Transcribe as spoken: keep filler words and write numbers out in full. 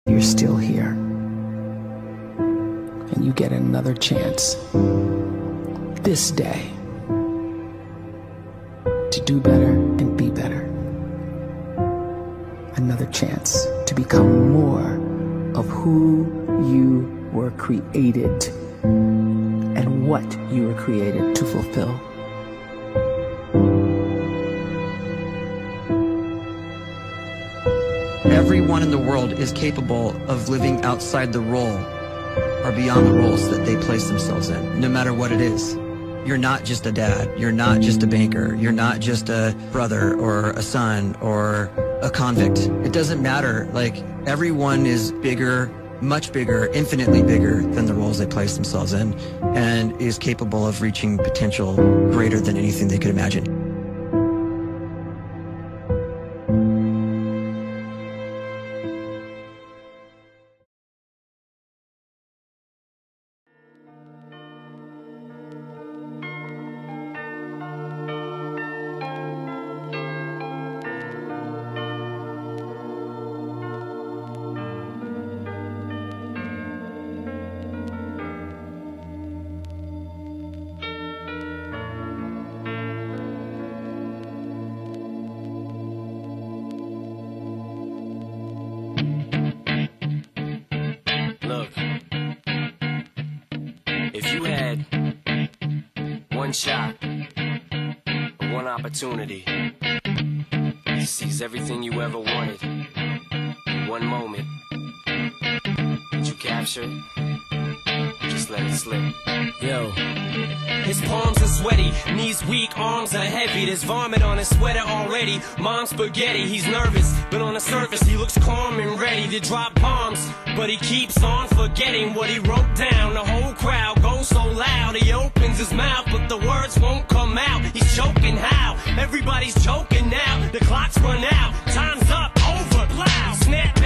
you're still here. And you get another chance this day to do better and be better. Another chance to become more of who you were created and what you were created to fulfill. Everyone in the world is capable of living outside the role or beyond the roles that they place themselves in, no matter what it is. You're not just a dad, you're not just a banker, you're not just a brother or a son or a convict. It doesn't matter. Like, everyone is bigger, much bigger, infinitely bigger than the roles they place themselves in, and is capable of reaching potential greater than anything they could imagine. Look, if you had one shot, one opportunity to seize everything you ever wanted in one moment, did you capture it? Just let it slip. Yo. His palms are sweaty, knees weak, arms are heavy. There's vomit on his sweater already. Mom's spaghetti, he's nervous, but on the surface he looks calm and ready to drop bombs. But he keeps on forgetting what he wrote down. The whole crowd goes so loud, he opens his mouth, but the words won't come out. He's choking how? Everybody's choking now. The clock's run out, time's up, over, plow, snap.